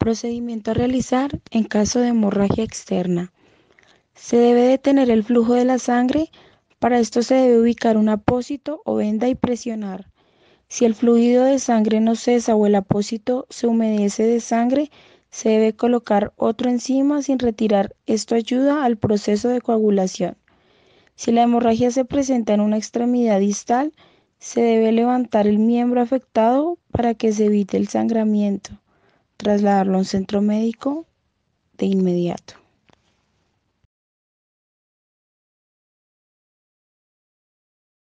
Procedimiento a realizar en caso de hemorragia externa. Se debe detener el flujo de la sangre. Para esto se debe ubicar un apósito o venda y presionar. Si el fluido de sangre no cesa o el apósito se humedece de sangre, se debe colocar otro encima sin retirar. Esto ayuda al proceso de coagulación. Si la hemorragia se presenta en una extremidad distal, se debe levantar el miembro afectado para que se evite el sangramiento. Trasladarlo a un centro médico de inmediato.